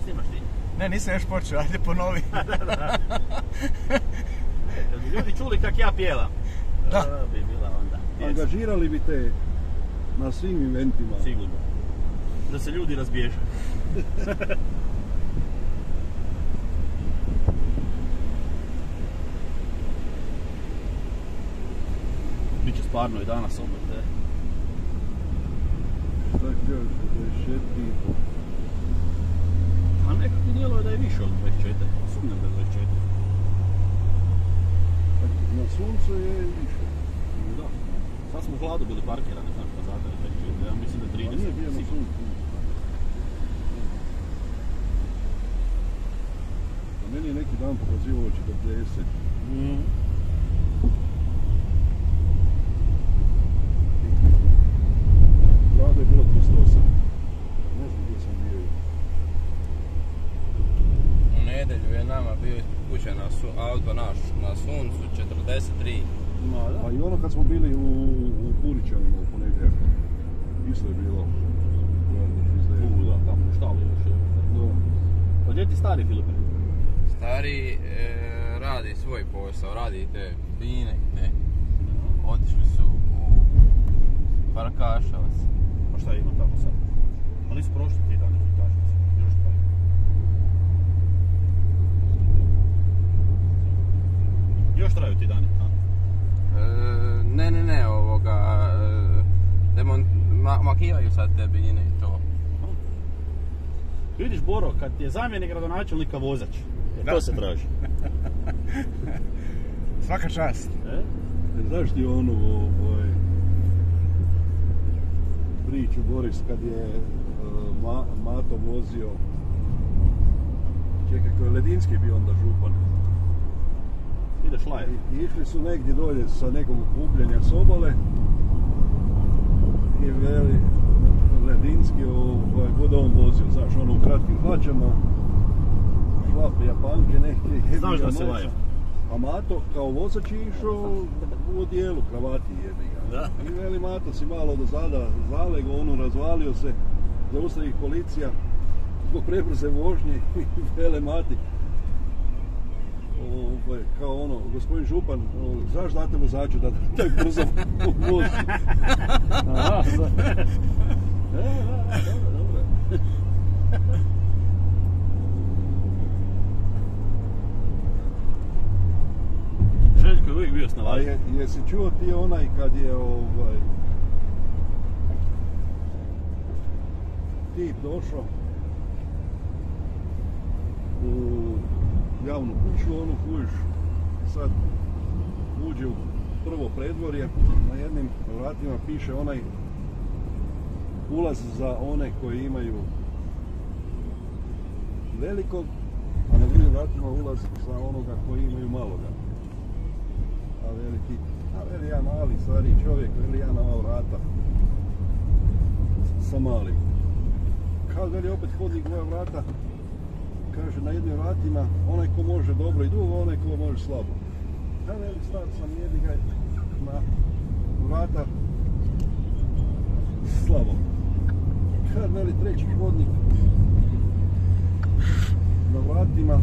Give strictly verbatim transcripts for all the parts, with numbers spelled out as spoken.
snimaš ti? Ne, nisam još počeo, ajde ponovi. Da, da. Kad bi ljudi čuli kak ja pjevam, da. To bi bila onda. Angažirali bi te na svim eventima. Sigurno. Da se ljudi razbježu. Biće stvarno i danas opet. Šta kažeš, dvadeset četiri i pol? A nekako mi djeluje da je više od dvadeset četiri, sumnjam da je dvadeset četiri. Na suncu je više. Da. Sad smo u hladu bili parkirani, znaš pa zato je dvadeset četiri, ja mislim da je trideset. A nije bio na suncu. A meni je neki dan pokazivalo četrdeset. Mm. Grado je bilo tristo osam. Ne znam gdje sam bio. U nedjelju je nama bio ispućen na su, auto naš na suncu četrdeset tri. Ma da. Pa i ono kad smo bili u, u Purićanima u ponedjeljak, isto je bilo. U, da, tamo u štali još je. Da. Pa gdje ti stari, Filipe? Stari e, radi svoj posao, radi te bine i te. Otišli su u Farkaševac. Pa šta ima tamo sad? Pa nisu prošli ti dani Farkaševac, još traju. Još traju ti dani, a? E, ne, ne, ne, ovoga, e, demon, ma, makivaju sad te bine i to. Vidiš, Boro, kad je zamjenik gradonačelnika vozač, e, to se traži. Svaka čast. E? Znaš ti onu ovaj, priču, Boris, kad je uh, Ma, Mato vozio, čekaj, kako je Ledinski bio onda župan. Ideš live. I, i išli su negdje dolje sa nekog okupljenja s obale i veli Ledinski ovaj, god on vozio, znaš, ono u kratkim hlačama, šlape japanke neke. Znaš da se laje. A Mato kao vozač je išao u odijelu, kravati jebi ga. Da. I veli Mato si malo do zada zalego, ono razvalio se, zaustavi ih policija, zbog prebrze vožnje i vele Mati. O, kao ono, gospodin župan, o, znaš date vozaču da tak brzo vozi. Aha, da. E, da, dobro, dobro. Željko je uvijek bio A snalažen. je, jesi čuo ti onaj kad je ovaj tip došao u javnu kuću, onu kuć sad uđe u prvo predvorje, na jednim vratima piše onaj ulaz za one koji imaju velikog, a na drugim vratima ulaz za onoga koji imaju maloga. A veli ti, a veli ja mali stariji čovjek, veli ja na ova vrata sa malim. Kad veli opet hodnik moja vrata, kaže na jednim vratima onaj ko može dobro i dugo, onaj ko može slabo. Ja veli star sam jedi ga na vrata slabo. Kad veli treći hodnik na vratima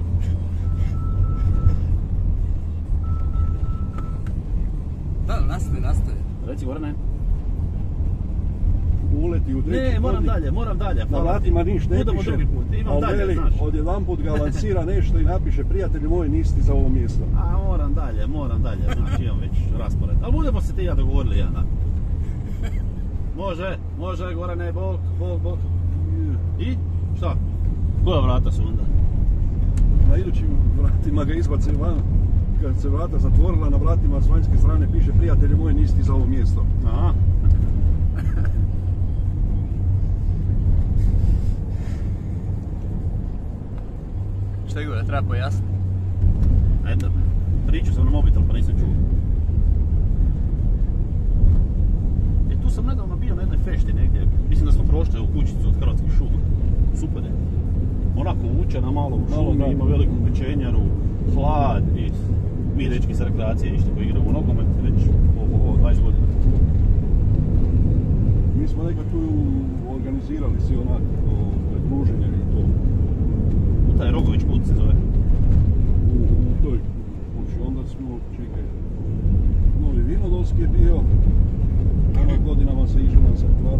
Da, nastavi, nastavi. Reci, Gorane. uleti u treći hodnik. Ne, moram dalje, moram dalje. Na vratima niš ne Budemo piše, drugi put, imam a dalje, veli, znaš. odjedanput ga lansira nešto i napiše prijatelji moji nisi ti za ovo mjesto. A moram dalje, moram dalje, znaš, imam već raspored. Ali budemo se ti i ja dogovorili, ja, da. Može, može, Gorane, bok, bok, bok. I? Šta? Koja vrata su onda? Na idućim vratima ga izbace van, kad se vrata zatvorila, na vratima s vanjske strane piše prijatelji moji nisi ti za ovo mjesto. Aha. Šta je gore, treba pojasniti? Eto, pričao sam na mobitel pa nisam čuo. E, tu sam nedavno bio na jednoj fešti negdje. Mislim da smo prošli u kućicu od Hrvatskih šuma. Super je. Onako učena malo u Malo šumi, da. ima veliku pečenjaru, hlad i mi dečki sa rekreacije išli koji igramo u nogomet već oho, dvadeset godina. Mi smo nekako organizirali si onak druženje i to. kako se zove? u, u toj kući. Onda smo, čekaj, Novi Vinodolski je bio, ono godinama se išlo na zatvaranje